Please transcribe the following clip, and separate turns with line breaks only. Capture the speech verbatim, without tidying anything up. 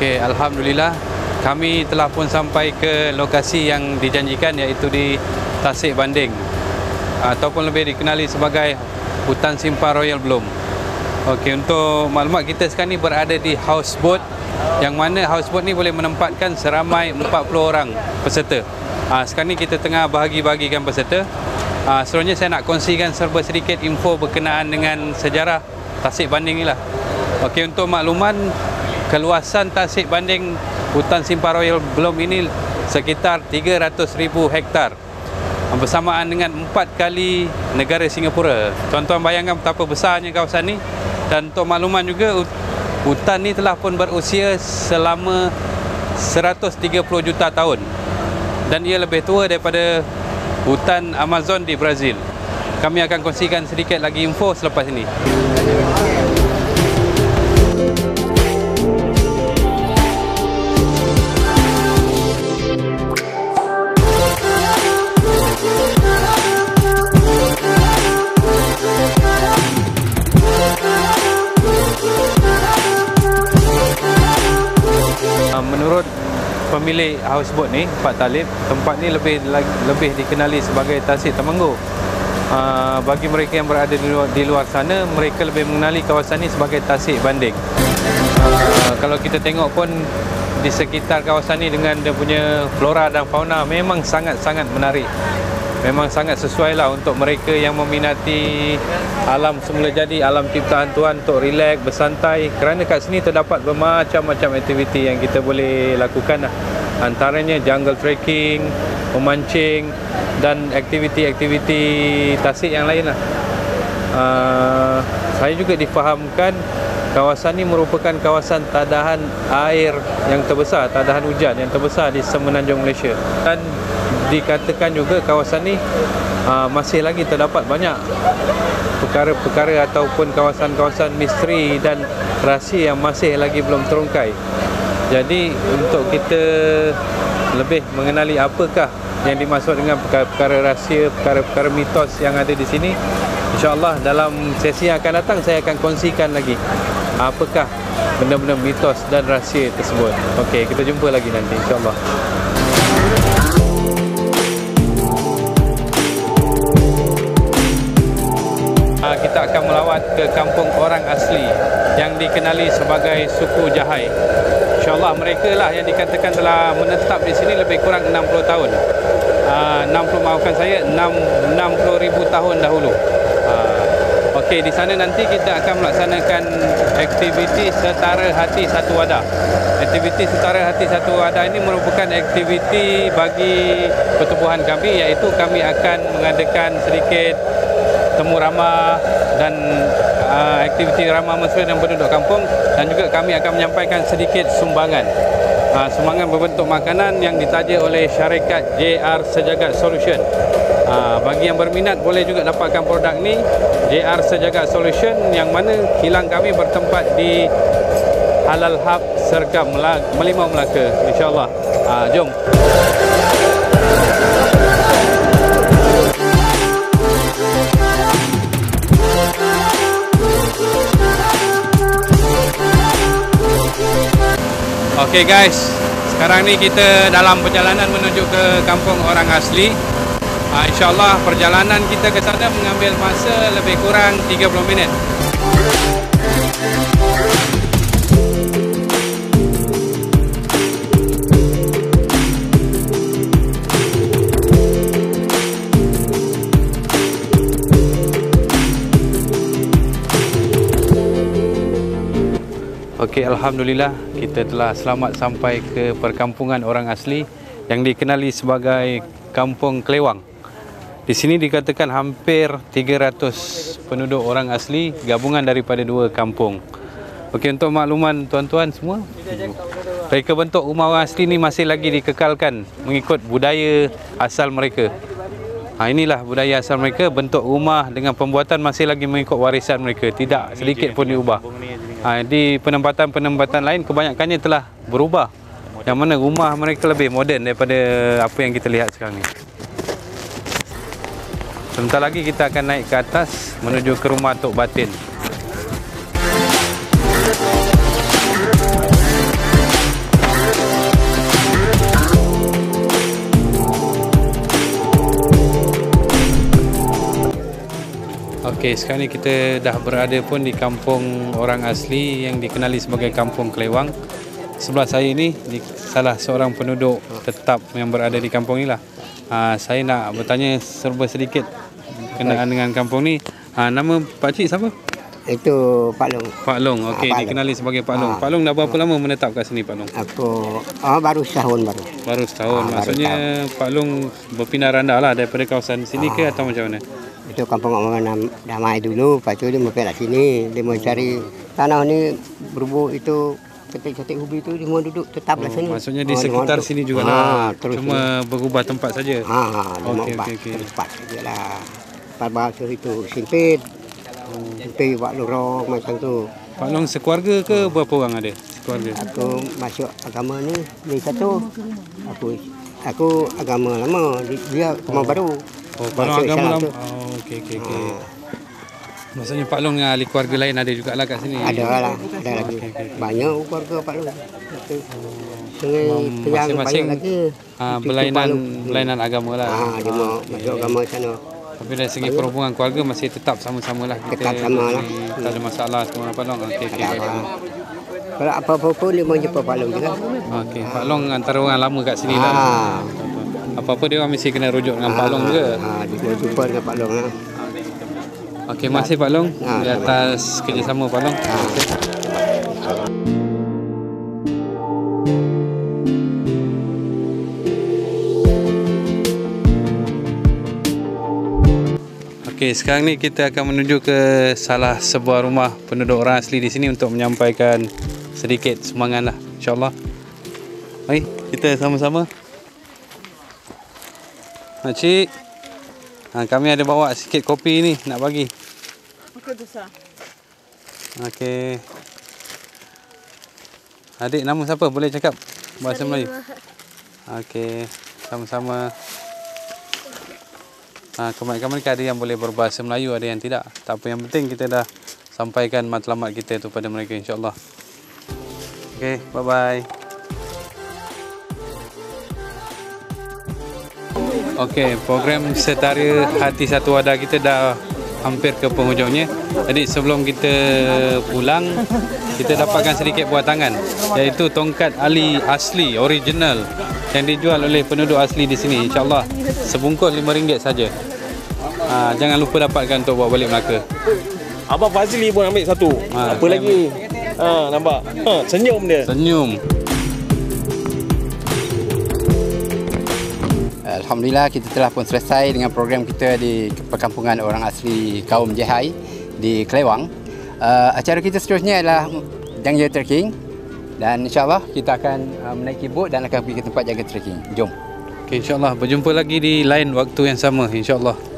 Okey, alhamdulillah kami telah pun sampai ke lokasi yang dijanjikan, iaitu di Tasik Banding ataupun lebih dikenali sebagai Hutan Simpang Royal Bloom. Okey, untuk maklumat, kita sekarang ni berada di houseboat, yang mana houseboat ni boleh menempatkan seramai empat puluh orang peserta. Ha, sekarang ni kita tengah bahagi-bahagikan peserta. Ha, seterusnya saya nak kongsikan serba sedikit info berkenaan dengan sejarah Tasik Banding ni lah. Okey, untuk makluman, keluasan Tasik Banding Hutan Simpang Royal Bloom ini sekitar tiga ratus ribu hektar, bersamaan dengan empat kali negara Singapura. Tuan-tuan bayangkan betapa besarnya kawasan ni. Dan untuk makluman juga, hutan ni telah pun berusia selama seratus tiga puluh juta tahun, dan ia lebih tua daripada hutan Amazon di Brazil. Kami akan kongsikan sedikit lagi info selepas ini. Menurut pemilik houseboat ni, Pak Talib, tempat ni lebih lebih dikenali sebagai Tasik Temenggu. Uh, bagi mereka yang berada di luar, di luar sana, mereka lebih mengenali kawasan ni sebagai Tasik Banding. Uh, kalau kita tengok pun di sekitar kawasan ni dengan dia punya flora dan fauna memang sangat-sangat menarik. Memang sangat sesuai lah untuk mereka yang meminati alam semula jadi, alam ciptaan Tuhan, untuk relax, bersantai. Kerana kat sini terdapat bermacam-macam aktiviti yang kita boleh lakukan lah. Antaranya jungle trekking, memancing, dan aktiviti-aktiviti tasik yang lain lah. Uh, saya juga difahamkan kawasan ini merupakan kawasan tadahan air yang terbesar, tadahan hujan yang terbesar di Semenanjung Malaysia. Dan dikatakan juga kawasan ni uh, masih lagi terdapat banyak perkara-perkara ataupun kawasan-kawasan misteri dan rahsia yang masih lagi belum terungkai. Jadi untuk kita lebih mengenali apakah yang dimaksud dengan perkara-perkara rahsia, perkara-perkara mitos yang ada di sini, insya-Allah dalam sesi yang akan datang saya akan kongsikan lagi apakah benda-benda mitos dan rahsia tersebut. Okey, kita jumpa lagi nanti insya-Allah. Kita akan melawat ke kampung orang asli yang dikenali sebagai suku Jahai. InsyaAllah mereka lah yang dikatakan telah menetap di sini lebih kurang enam puluh tahun. Uh, enam puluh, maafkan saya, enam puluh ribu tahun dahulu. Uh, Okey, di sana nanti kita akan melaksanakan aktiviti Setara Hati Satu Wadah. Aktiviti Setara Hati Satu Wadah ini merupakan aktiviti bagi pertubuhan kami, iaitu kami akan mengadakan sedikit temu ramah dan uh, aktiviti ramah mesra dan penduduk kampung, dan juga kami akan menyampaikan sedikit sumbangan. Uh, sumbangan berbentuk makanan yang ditaja oleh syarikat J R Sejagat Solution. Uh, bagi yang berminat boleh juga dapatkan produk ni, J R Sejagat Solution, yang mana kilang kami bertempat di Halal Hub Sergam Melimau Melaka. InsyaAllah. Uh, jom. Okey guys, sekarang ni kita dalam perjalanan menuju ke kampung orang asli. uh, InsyaAllah perjalanan kita ke sana mengambil masa lebih kurang tiga puluh minit. Okey, alhamdulillah kita telah selamat sampai ke perkampungan orang asli yang dikenali sebagai Kampung Klewang. Di sini dikatakan hampir tiga ratus penduduk orang asli gabungan daripada dua kampung. Okey, untuk makluman tuan-tuan semua, reka bentuk rumah orang asli ni masih lagi dikekalkan mengikut budaya asal mereka. Ha, inilah budaya asal mereka, bentuk rumah dengan pembuatan masih lagi mengikut warisan mereka, tidak sedikit pun diubah. Ha, di penempatan-penempatan lain kebanyakannya telah berubah, yang mana rumah mereka lebih moden daripada apa yang kita lihat sekarang ni. Sebentar lagi kita akan naik ke atas menuju ke rumah Tok Batin. Okey, sekarang ni kita dah berada pun di kampung orang asli yang dikenali sebagai Kampung Klewang. Sebelah saya ni di salah seorang penduduk tetap yang berada di kampung ni lah. Ha, saya nak bertanya serba sedikit berkenaan dengan kampung ni. Ha, nama Pak Cik siapa?
Itu Pak Long.
Pak Long, okey,
ha,
dikenali sebagai Pak Long.
Ha.
Pak Long dah berapa lama menetap kat sini Pak Long?
Aku oh, baru setahun baru.
Baru setahun.
Ha,
Maksudnya
baru
Pak Long berpindah randah lah daripada kawasan sini ha. ke atau macam mana?
Itu kampung orang damai dulu, lepas tu dia mau pergi sini, dia mau cari tanah ni berubuk itu ketik-ketik ubi tu dia mau duduk tetap
Oh,
lah sini.
maksudnya di
Oh,
sekitar
dia
sini
mau
juga
duduk.
lah.
Ha, terus
Cuma
sini.
berubah tempat saja.
Ha, ha, dia mau
Okey,
ubah
okey, okey.
tempat je lah. Tempat bahasa itu sempit.
Oh.
Sempit buat lorong macam tu.
Pak Long sekeluarga ke berapa orang ada? Sekeluarga.
Aku masuk agama ni, ni satu. Aku aku agama lama, dia agama
Oh.
baru.
Oh, Pak Long
Masuk
agama
Islam
lama.
tu.
Oh, okey okey okey.
Ha.
Maksudnya Pak Long dengan ahli keluarga lain ada jugalah kat sini.
Ada lah, ada lagi.
Okey, okey, okey.
Banyak keluarga Pak Long. Sungai
Hmm,
Tiang
masing-masing,
banyak lagi.
Ha,
Cucu
berlainan
Pak Long.
berlainan agama lah.
Ha, dia mau masuk agama sana.
Tapi dari segi perhubungan keluarga masih tetap sama-sama lah. Kita
Tetap sama lah.
Tak ada masalah semua Pak Long. Okey okey.
Ada
baik,
apa.
Pak Long.
Kalau apa-apa pun dia mau jumpa Pak Long juga.
Okey, Pak Long antara orang lama kat sini lah.
Ha.
Apa-apa dia orang mesti kena rujuk dengan Pak Long juga.
Ha, dia mau jumpa dengan Pak Long lah.
Okey, terima kasih Pak Long
Ha,
di atas kerjasama Pak Long.
Ha.
Okey, sekarang ni kita akan menuju ke salah sebuah rumah penduduk orang asli di sini untuk menyampaikan sedikit sumbangan lah, insyaAllah. Mari, kita sama-sama. Makcik, ha, kami ada bawa sikit kopi ni nak bagi.
Okey, besar.
Okey. Adik nama siapa? Boleh cakap bahasa Melayu? Okey, sama-sama. Ha, kebanyakan mereka ada yang boleh berbahasa Melayu, ada yang tidak. Tak apa, yang penting kita dah sampaikan matlamat kita tu pada mereka, insyaAllah. Okey, bye-bye. Okey, program Setara Hati Satu Wadah kita dah hampir ke penghujungnya. Jadi sebelum kita pulang, kita dapatkan sedikit buah tangan, iaitu tongkat ali asli, original, yang dijual oleh penduduk asli di sini. InsyaAllah sebungkus lima ringgit saja. Ha, jangan lupa dapatkan untuk bawa balik Melaka.
Abang Fazli pun ambil satu.
Ha,
Apa lagi? Ha, nampak? Ha, senyum dia.
Senyum.
Alhamdulillah, kita telah pun selesai dengan program kita di perkampungan orang asli kaum Jehai di Klewang. Uh, acara kita seterusnya adalah Jangja Trekking, dan insyaAllah kita akan uh, menaiki bot dan akan pergi ke tempat jaga trekking. Jom.
Okay, insyaAllah berjumpa lagi di lain waktu yang sama, insyaAllah.